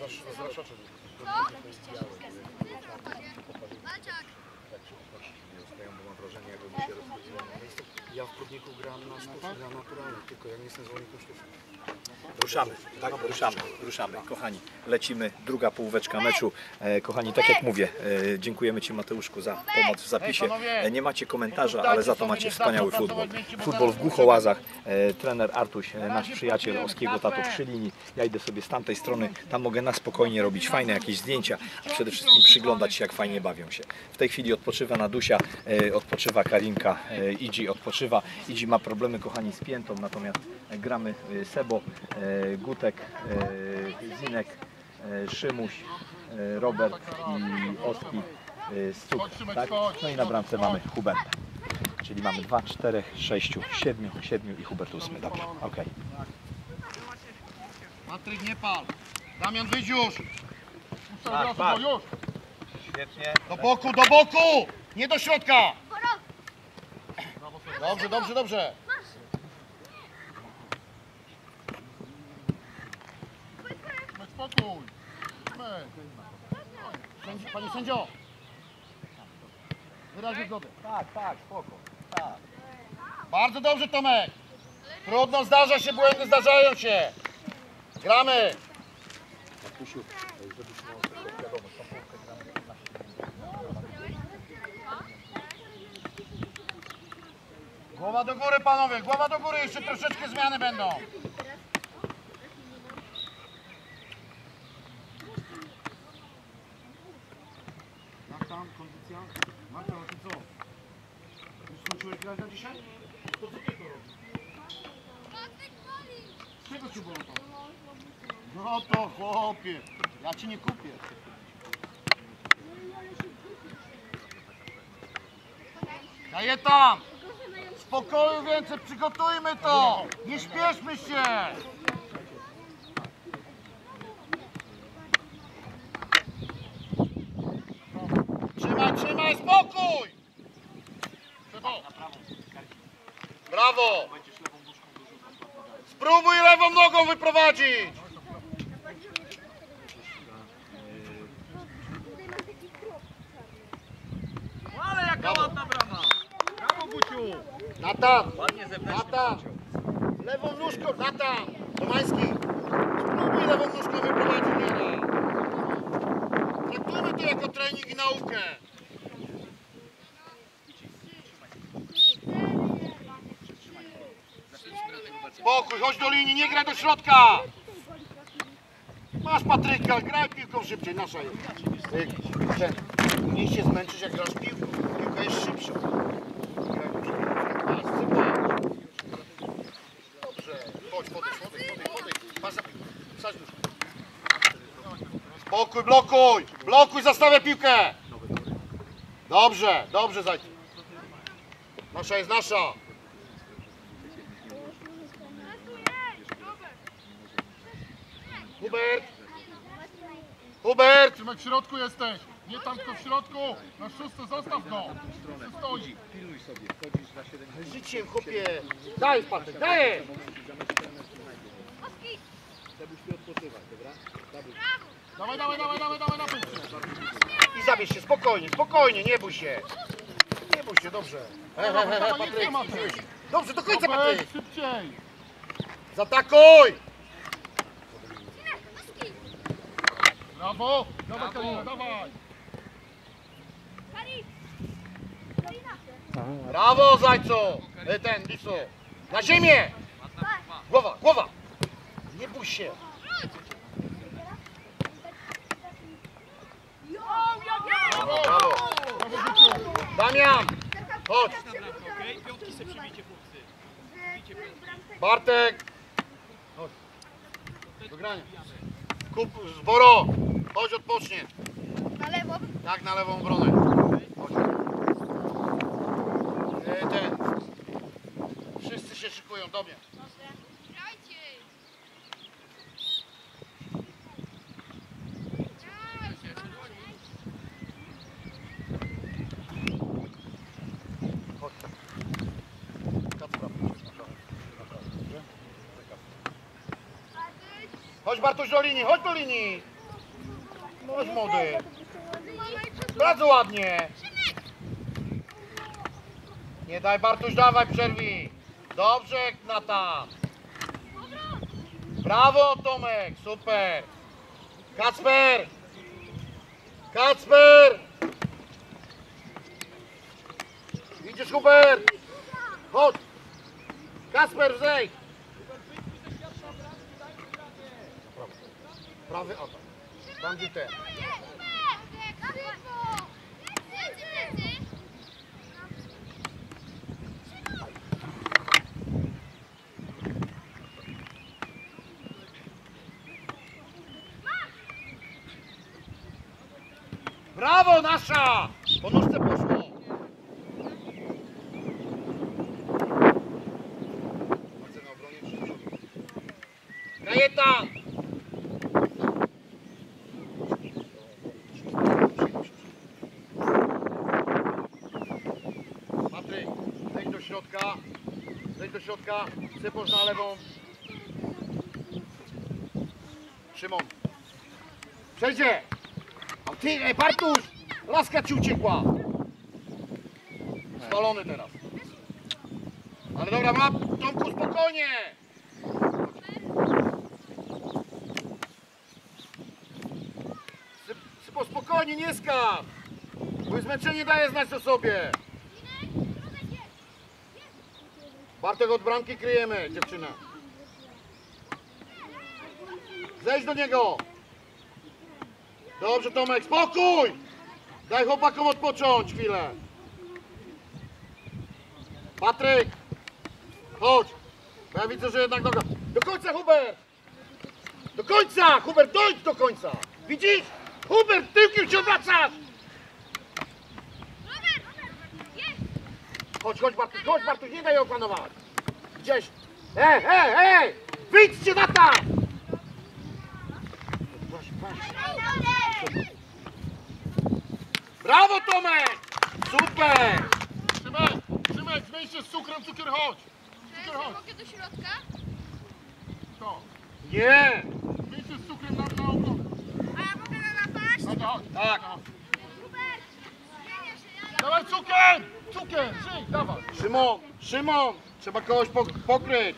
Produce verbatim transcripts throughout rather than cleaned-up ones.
masz rozraszacze. Ja w Prudniku gram na sposób naturalny, tylko ja nie jestem zwolennikiem sztucznym. Ruszamy, tak, ruszamy, ruszamy, kochani. Lecimy, druga połóweczka meczu. E, kochani, tak jak mówię, e, dziękujemy Ci, Mateuszku, za pomoc w zapisie. E, nie macie komentarza, ale za to macie wspaniały futbol. Futbol w Głuchołazach. E, trener Artuś, e, nasz przyjaciel Oskiego tato przy linii. Ja idę sobie z tamtej strony, tam mogę na spokojnie robić fajne jakieś zdjęcia, a przede wszystkim przyglądać się, jak fajnie bawią się. W tej chwili odpoczywa Nadusia, e, odpoczywa Karinka, e, Idzi odpoczywa. Idzi ma problemy, kochani, z piętą, natomiast gramy e, Sebo, e, Gutek, e, Zinek, e, Szymuś, e, Robert i Oski e, z Cuk, tak? No i na bramce mamy Huberta. Czyli mamy dwa, cztery, sześć, siedem, siedem i Hubert ósmy. Dobra, okej. Okay. Patryk, nie pal. Damian, wyjdź już. Tak, tak. Już. Świetnie. Do boku, do boku! Nie do środka! Dobrze, dobrze, dobrze. Spokój. Panie sędzio. Wyraźnie zgodę. Tak, tak, spoko. Tak. Bardzo dobrze, Tomek. Trudno, zdarza się, błędy zdarzają się. Gramy. Głowa do góry, panowie, głowa do góry, jeszcze troszeczkę zmiany będą. Jak tam kondycja? Marta, a ty co? Już skończyłeś grać na dzisiaj? To co ty to robisz? Z czego ci było to? No to chłopie, ja ci nie kupię. Daję tam! Spokoju więcej, przygotujmy to! Nie śpieszmy się! Trzymaj, trzymaj, spokój! Brawo! Spróbuj lewą nogą wyprowadzić! Ale jaka ładna brama! Brawo, Guciu! Natan! Ładnie zewnętrznie. Natan! Lewą nóżką, Natan! Domański! Spróbuj lewą nóżką wyprowadzić mnie. Traktujmy to jako trening i naukę. Spokój, chodź do linii, nie graj do środka! Masz Patryka, graj piłką szybciej, nasza jest. Ten, nie się zmęczyć, jak grasz piłką. Piłka jest szybsza. Dobrze, chodź, podejdź, podejdź, podejdź, podejdź. Patrz za piłkę, wsadź nóżkę. Spokój, blokuj, blokuj, zastawię piłkę. Dobrze, dobrze, Zajcu. Nasza jest nasza. Hubert! Hubert! Tymek, w środku jesteś! Nie tam, tylko w środku! Na szóste zostaw go! Stoi! Pilnuj sobie, wchodzisz za siedem. Życiem, chłopie! Daj, Patryk, daj! Żebyś ty odpoczywać, dobra? Dawaj, dawaj, dawaj, dawaj, dawaj, na punkcie! I zabierz się, spokojnie, spokojnie, nie bój się! Nie bój się, dobrze. He, he, he, he, Patryk. Dobrze, do końca, Patryk! Szybciej! Zaatakuj! Brawo! Dawaj, Karina, dawaj! Brawo, Zajco! E, Ten, Liso! Na ziemię! Głowa, głowa! Nie bój się! Brawo, brawo! Damian! Chodź! Bartek! Chodź! Do grania! Kup, Zboro! Chodź, odpocznie! Na lewo? Tak, na lewą obronę. Chodź. E, ten. Wszyscy się szykują do mnie. Chodź. Chodź, Bartuś, do linii, chodź do linii. Chodź młody. Bardzo ładnie. Nie daj Bartuś, dawaj przerwij. Dobrze Natan. Brawo Tomek, super. Kacper. Kacper. Idziesz Hubert. Chodź. Kacper zejdź. Prawy atak. Tam gdzie ten. Brawo nasza! Po nóżce poszło. Na obronie czy do przodu? Kajetan! Patryk, zejdź do środka. Zejdź do środka. Syposz na lewą. Szymon. Przejdzie! A ty, ej, Bartuś! Laska ci uciekła! Spalony teraz. Ale dobra, ma Tomku, spokojnie! Syp, sypo, spokojnie, nie skacz! Bo zmęczenie daje znać o sobie. Bartek, od bramki kryjemy, dziewczyna. Zejdź do niego! Dobrze Tomek, spokój! Daj chłopakom odpocząć chwilę. Patryk! Chodź! Bo ja widzę, że jednak noga... Do końca Hubert! Do końca! Hubert, dojdź do końca! Widzisz? Hubert, tyłkiem się obracasz! Chodź, chodź Bartuś, chodź Bartuś, nie daj jej opanować! Gdzieś... Hej, hej, hej! Wyjdźcie na tam! Brawo Tomek! Super! Szymek, Szymek, zmień się z cukrem, cukier chodź. Cukier chodź. Mogę do środka? To. Nie! Zmień się z cukrem na, na obronę. A ja mogę na napaść? Chodź, chodź. Tak. Hubert! Zmienię się, ja... Dawaj cukier! Cukier, żyj, dawaj. Szymon, Szymon! Trzeba kogoś pok pokryć.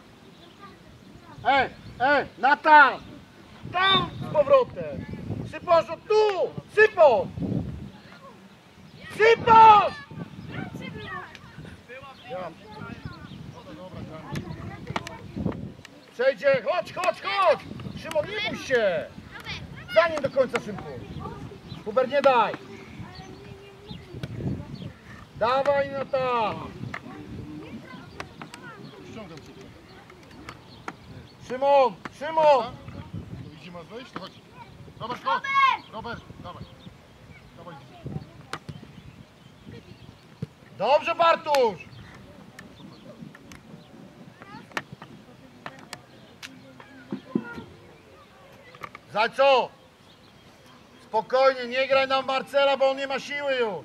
Ej, ej, Natan! Tam z powrotem! Syposz, o tu! Syposz! Syposz! Ja. Przejdzie, chodź, chodź, chodź! Szymon, nie bój się! Za nim do końca, Szymku! Hubert, nie daj! Dawaj, Natan! Ściągam cukier. Szymon, Szymon! To widzi, masz wejść? To chodź. Robert, chodź. Robert, dawaj. Dawaj. Dobrze, Bartusz! Za co? Spokojnie, nie graj na Marcela, bo on nie ma siły już.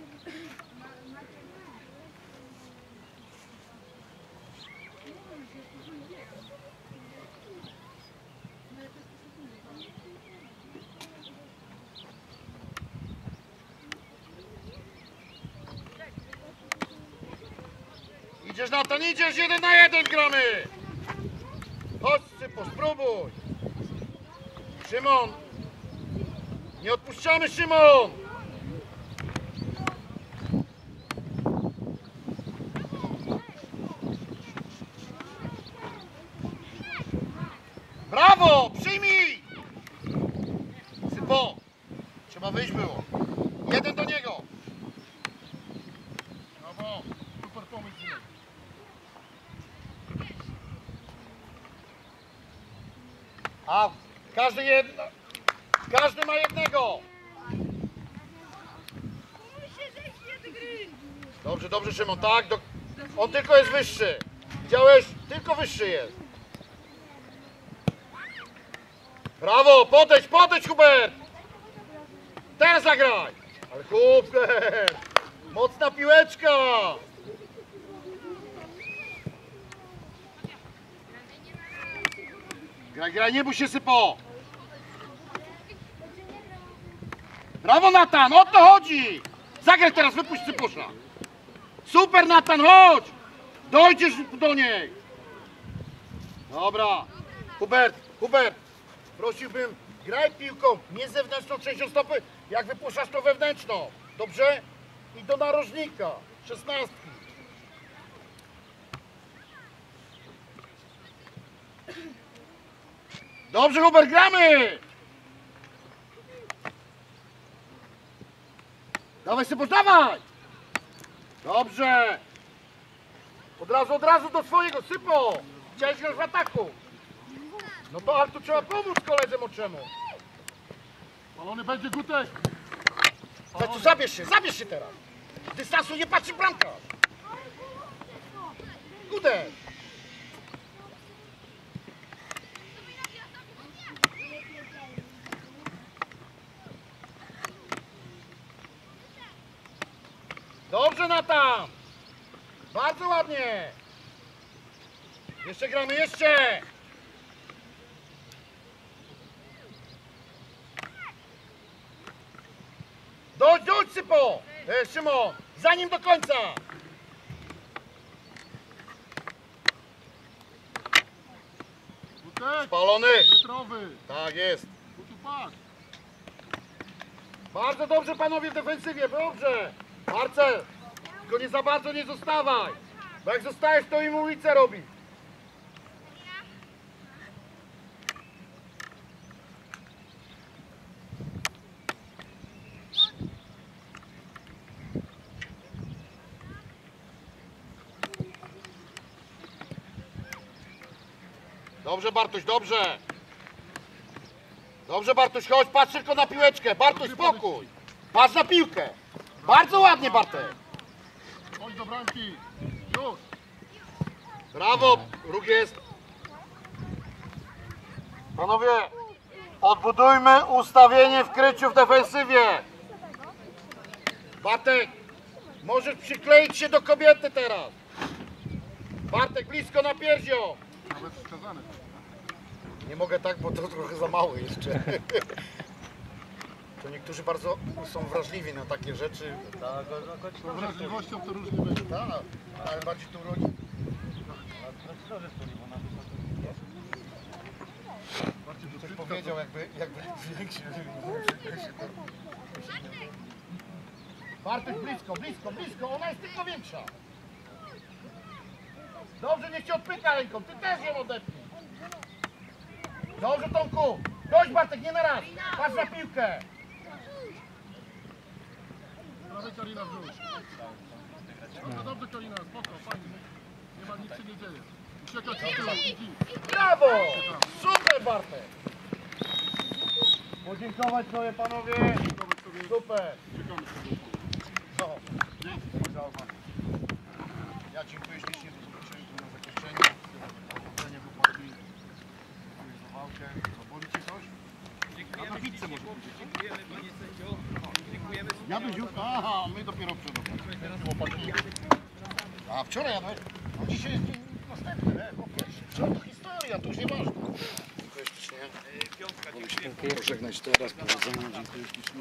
Idziesz na to, nie idziesz, jeden na jeden gramy! Chodź, Sypo, spróbuj! Szymon! Nie odpuszczamy, Szymon! Brawo! Przyjmij! Sypo! Trzeba wyjść było. Jeden do niego. Brawo. Super pomysł. Zinek. A każdy jedno. Każdy ma jednego. Dobrze, dobrze, Szymon, tak? Do... On tylko jest wyższy. Widziałeś? Tylko wyższy jest. Brawo, podejdź, podejdź, Hubert! Teraz zagraj! Ale Hubert! Mocna piłeczka! Graj, graj, nie bój się, Sypo! Brawo Natan, o to chodzi! Zagraj teraz, wypuść Cypusza. Super Natan, chodź! Dojdziesz do niej. Dobra. Hubert, Hubert, prosiłbym, graj piłką, nie zewnętrzną częścią stopy, jak wypuszczasz to wewnętrzną. Dobrze? I do narożnika, szesnastki. Dobrze Hubert, gramy! Dawaj Sypusz, dawaj! Dobrze! Od razu, od razu do swojego, Sypo! Chciałeś już w ataku! No to, ale tu trzeba pomóc koledze młodszemu. Palony będzie Gutek. Weź tu, zabierz się, zabierz się teraz! Dystansu nie patrzy bramka! Gudek! Dobrze Natan! Bardzo ładnie! Jeszcze gramy, jeszcze! Dojdź, dojdź Sypo! E, Szymon, za nim do końca! Gutek. Spalony! Metrowy. Tak jest! Gutu patrz. Bardzo dobrze panowie w defensywie, dobrze! Marcel, tylko nie za bardzo nie zostawaj! Bo jak zostajesz, to im ulicę robi! Dobrze Bartuś, dobrze! Dobrze Bartuś, chodź, patrz tylko na piłeczkę! Bartuś, spokój! Patrz na piłkę! Bardzo ładnie Bartek! Chodź do bramki. Już. Brawo, ruch jest. Panowie, odbudujmy ustawienie w kryciu w defensywie. Bartek, możesz przykleić się do kobiety teraz. Bartek, blisko na pierzio. Nawet wskazane. Nie mogę tak, bo to trochę za mało jeszcze. To niektórzy bardzo są wrażliwi na takie rzeczy. Z tą wrażliwością to różnie będzie. Tak, ale bardziej tu rodzi. Bardziej do Coś szybka, powiedział, jakby, jakby większy. Bartek, blisko, blisko, blisko, ona jest tylko większa. Dobrze, niech cię odpycha ręką, ty też ją odepnij. Dobrze Tomku, dość Bartek, nie na raz, patrz na piłkę. Prawie Karina wrzuć. Dobrze, dobrze Karina, spoko, fajnie. Nie ma, nic się nie dzieje. Uciekać do tyłu, idź. Brawo, super Bartek. Podziękować sobie panowie, Dziękować sobie. super. Czekamy sobie. No. Dzięki. Ja dziękuję ślicznie za spoczynku na zakończenie. Powodzenia chłopaki. Dziękuję za walkę. Co, boli ci coś? Dziękujemy, dziękujemy panie sędzio. Dziękujemy. Ja bym wziął. Aha, my dopiero przed. Chłopaki. A wczoraj jadłeś? No dzisiaj jest dzień następny, nie? Po pierwsze. Wczoraj to historia, to już nieważne. Dziękuję ślicznie. Piątka, dziękuję. Pożegnać teraz, powodzenia, dziękuję ślicznie.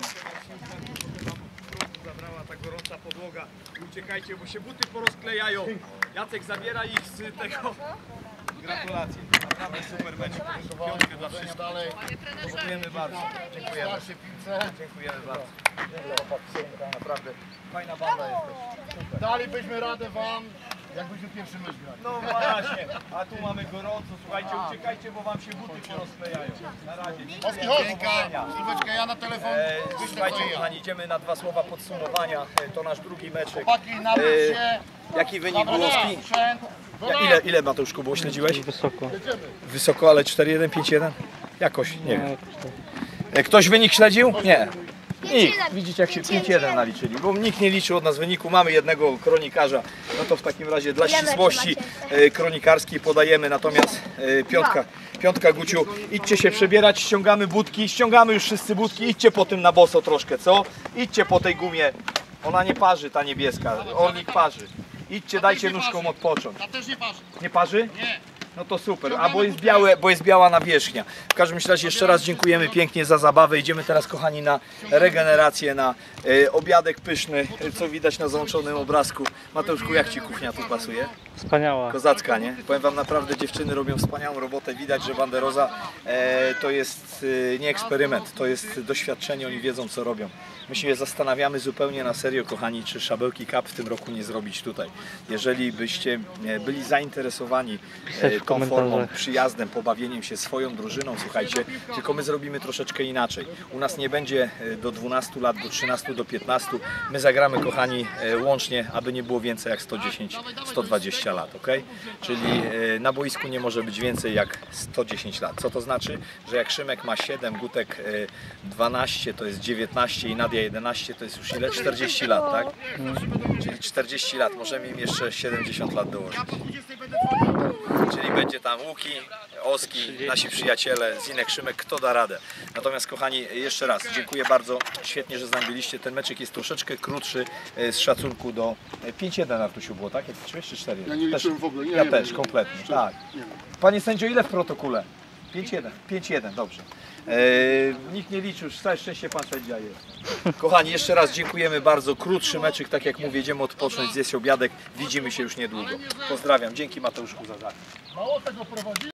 Zabrała ta gorąca podłoga. Uciekajcie, bo się buty porozklejają. Jacek zabiera ich z tego. Gratulacje. Naprawdę super mecz. Piątkę dla wszystkich. Dalej. Dziękujemy bardzo. Dziękujemy. Starszy piłce. Dziękujemy bardzo. Naprawdę fajna banda jesteś. Dalibyśmy radę wam, jakbyśmy pierwszy mecz grali. No właśnie, a tu mamy gorąco. Słuchajcie, uciekajcie, bo wam się buty porozklejają. Na razie. Oski, chodź. Sylweczka, ja na telefon E, wyślę słuchajcie, co i ja. kochani, idziemy na dwa słowa podsumowania. E, to nasz drugi meczek. Chłopaki, nawróć E, się. Jaki wynik Dobra, było? dobra, sprzęt. Ja, ile, ile Mateuszku było śledziłeś? Wysoko. Wysoko, ale cztery jeden, pięć jeden? Jakoś, nie wiem. E, Ktoś wynik śledził? Nie. Nikt. Widzicie jak się pięć jeden naliczyli, bo nikt nie liczył od nas wyniku. Mamy jednego kronikarza. No to w takim razie dla ścisłości e, kronikarskiej podajemy. Natomiast e, piątka, piątka Guciu, idźcie się przebierać, ściągamy budki, ściągamy już wszyscy budki, idźcie po tym na boso troszkę, co? Idźcie po tej gumie. Ona nie parzy, ta niebieska. Orlik parzy. Idźcie, dajcie nóżkom odpocząć. Ta też nie parzy. Nie parzy? Nie. No to super, a bo jest, białe, bo jest biała nawierzchnia. W każdym razie jeszcze raz dziękujemy pięknie za zabawę. Idziemy teraz, kochani, na regenerację, na e, obiadek pyszny, co widać na załączonym obrazku. Mateuszku, jak Ci kuchnia tu pasuje? Wspaniała. Kozacka, nie? Powiem Wam, naprawdę dziewczyny robią wspaniałą robotę. Widać, że Banderoza e, to jest e, nie eksperyment, to jest doświadczenie, oni wiedzą, co robią. My się zastanawiamy zupełnie na serio, kochani, czy Szabełki Cup w tym roku nie zrobić tutaj. Jeżeli byście e, byli zainteresowani e, tą formą, przyjazdem, pobawieniem się swoją drużyną, słuchajcie, tylko my zrobimy troszeczkę inaczej. U nas nie będzie e, do dwunastu lat, do trzynastu, do piętnastu. My zagramy, kochani, e, łącznie, aby nie było więcej jak sto dziesięć, sto dwadzieścia lat, ok? Czyli e, na boisku nie może być więcej jak sto dziesięć lat. Co to znaczy? Że jak Szymek ma siedem, Gutek e, dwanaście, to jest dziewiętnaście i Nadia jedenaście, to jest już ile? czterdzieści lat, tak? Czyli czterdzieści lat, możemy im jeszcze siedemdziesiąt lat dołożyć. Czyli będzie tam Łuki, Oski, nasi przyjaciele, Zinek, Szymek, kto da radę. Natomiast, kochani, jeszcze raz dziękuję bardzo, świetnie, że z nami byliście. Ten meczek jest troszeczkę krótszy e, z szacunku do pięć jeden, Artusiu, było, tak? Jak liczyłeś, czy cztery jeden? Ja nie liczyłem w ogóle, nie, Ja nie też, wiem. kompletnie, Szczerze, tak. nie wiem. Panie sędzio, ile w protokole? pięć jeden, pięć jeden, dobrze. E, nikt nie liczył, całe szczęście pan sędzia jest. Kochani, jeszcze raz dziękujemy bardzo. Krótszy meczyk, tak jak mówię, jedziemy odpocząć, zjeść obiadek. Widzimy się już niedługo. Pozdrawiam, dzięki Mateuszku za zakup. Mało tego prowadzi.